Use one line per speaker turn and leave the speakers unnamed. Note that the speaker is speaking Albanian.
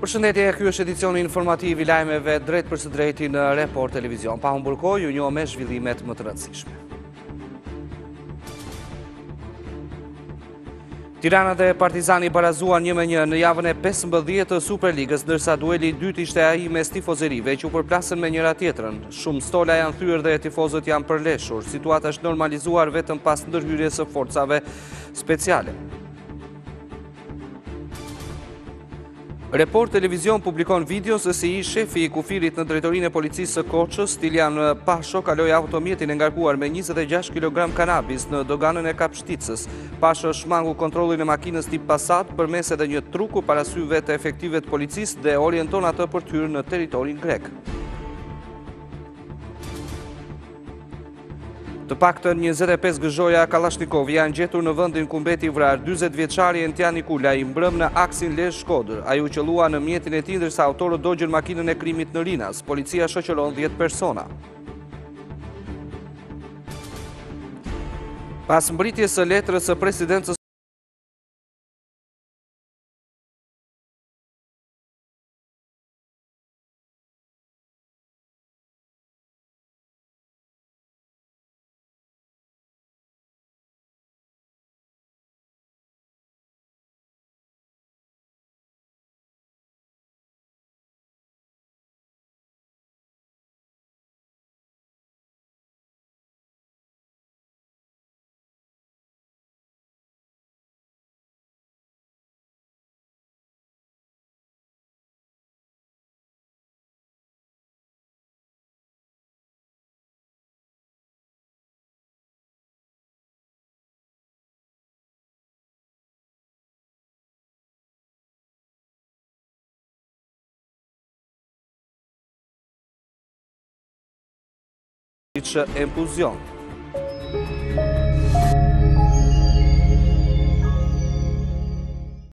Përshëndetje, ky është edicioni informativ I lajmeve drejt për së drejti në Report Televizion. Pa humbur kohë, ju njoh me zhvillimet më të rëndësishme. Tirana dhe Partizani barazuan 1-1 në javën e 15 të Superligës, ndërsa dueli I dytë ishte ai mes tifozërive që u përplasën me njëra tjetrën. Shumë stola janë thyer dhe tifozët janë përleshur. Situata është normalizuar vetëm pas ndërhyrjes së forcave speciale. Report Televizion publikon video se si shefi I kufirit në drejtorinë e policisë së Koçës, Stilian Pasho, kaloi automjetin e ngarkuar me 26 kg kanabis në doganën e Kapshticës. Pasho shmangu kontrollin e makinës tip Passat përmes edhe një truku para syve të efektive të policisë dhe orienton atë për të hyrë në territorin grek. Të paktën 25 gëzhoja Kalashnikov janë gjetur në vendin ku mbeti I vrarë 40 vjeçari Entian Nikula I mbrëm në aksin Lezhë-Shkodër. Ai u qellua në mjetin e tij ndërsa autorët dogjën makinën e krimit në Rinas. Policia shoqëron 10 persona. Pas mbritjes së letrës së presidencës Empuzion.